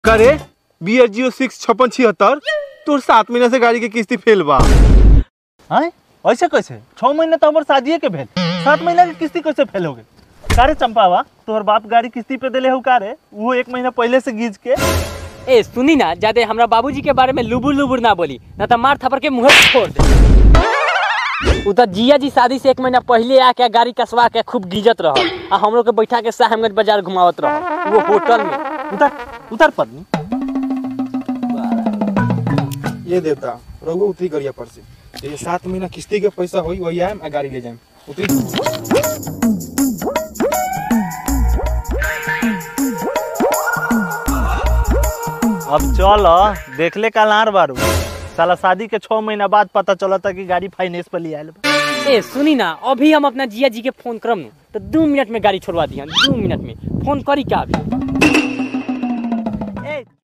करे BR065676 तोर 7 महीना से गाड़ी के किस्ती फेल बा। ऐसे कैसे 6 महीना तो हमारे शादी के भेल 7 महीना की किस्ती कैसे फेल हो गई? कारे चंपावा तोहर बाप गाड़ी किस्ती पे देले हो कारे वो 1 महीना पहले से गीज के। ए सुनी ना, ज्यादा हमरा बाबूजी के बारे में लुबुर लुबुर ना बोली, ना तो मार थप्पड़ के मुंह छोड़ दे। उ तो जिया जी शादी से 1 महीना पहले आके गाड़ी कसवा के खूब गीजत रह, आ हम लोग के बैठा के साहमगंज बाजार घुमावत रह वो होटल में। उतर पत्नी ये देवता रघु उतरी गरिया पर से ये 7 महीना किस्ती के पैसा होई वही आए मैं गाड़ी ले जाए उतरी। अब चल देख ले कलार बारू साला शादी के 6 महीना बाद पता चला था कि गाड़ी फाइनेंस पर ले आयल। ए सुनी ना, अभी हम अपना जिया जी के फोन करम तो 2 मिनट में गाड़ी छोड़वा दिया। 2 मिनट में फोन करी का अभी।